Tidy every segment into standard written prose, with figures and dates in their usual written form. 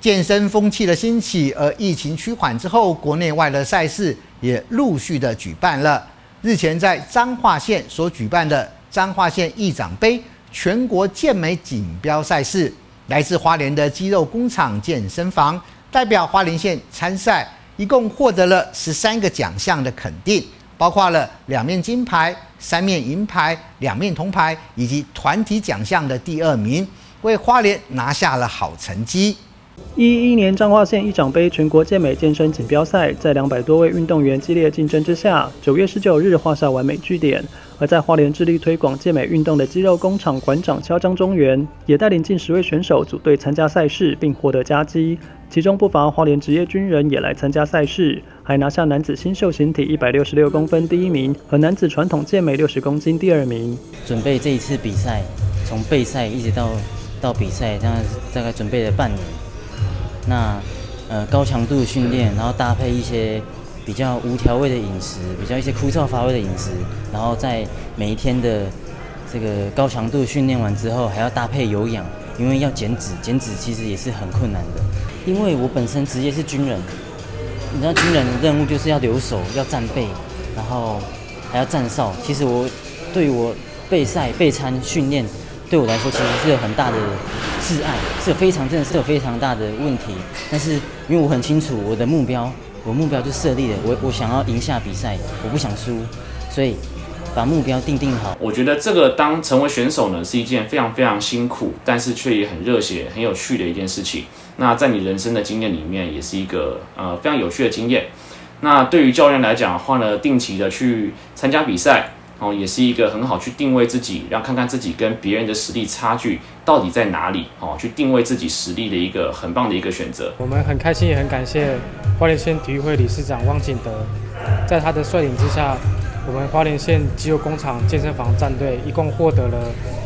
健身风气的兴起，而疫情趋缓之后，国内外的赛事也陆续的举办了。日前在彰化县所举办的彰化县议长杯全国健美锦标赛事，来自花莲的肌肉工厂健身房代表花莲县参赛，一共获得了13个奖项的肯定，包括了2面金牌、3面银牌、2面铜牌，以及团体奖项的第2名，为花莲拿下了好成绩。 111年彰化县议长杯全国健美健身锦标赛，在200多位运动员激烈竞争之下，9月19日画下完美句点。而在花莲致力推广健美运动的肌肉工厂馆长肖张中原，也带领近10位选手组队参加赛事，并获得佳绩。其中不乏花莲职业军人也来参加赛事，还拿下男子新秀形体166公分第1名和男子传统健美60公斤第2名。 准备这一次比赛，从备赛一直到比赛，这样大概准备了半年。那高强度训练，然后搭配一些比较无调味的饮食，比较一些枯燥乏味的饮食，然后在每一天的这个高强度训练完之后，还要搭配有氧，因为要减脂，减脂其实也是很困难的。因为我本身职业是军人，你知道军人的任务就是要留守，要站备，然后还要站哨。其实对于我备赛、备餐、训练，对我来说其实是有很大的挚爱，真的是有非常大的问题。但是因为我很清楚我的目标就设立了，我想要赢下比赛，我不想输，所以把目标定好。 我觉得这个成为选手呢，是一件非常非常辛苦，但是却也很热血、很有趣的一件事情。那在你人生的经验里面，也是一个非常有趣的经验。那对于教练来讲的话呢，定期的去参加比赛，也是一个很好去定位自己，让看看自己跟别人的实力差距到底在哪里，去定位自己实力的一个很棒的一个选择。 我们很开心，也很感谢花莲县体育会理事长汪景德，在他的率领之下，我们花莲县肌肉工厂健身房战队一共获得了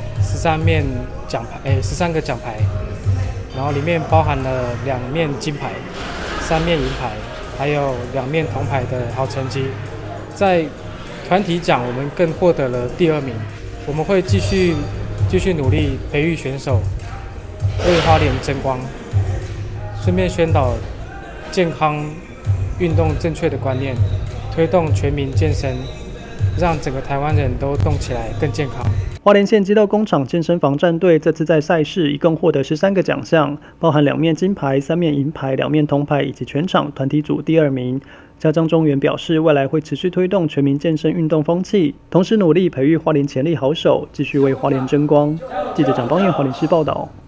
13个奖牌，然后里面包含了2面金牌、3面银牌，还有2面铜牌的好成绩。在团体奖，我们更获得了第2名。我们会继续努力培育选手，为花莲争光。顺便宣导健康运动正确的观念，推动全民健身，让整个台湾人都动起来，更健康。 花莲县肌肉工厂健身房战队这次在赛事一共获得13个奖项，包含2面金牌、3面银牌、2面铜牌以及全场团体组第2名。肖张中原表示，未来会持续推动全民健身运动风气，同时努力培育花莲潜力好手，继续为花莲争光。记者蒋邦彦花莲市报道。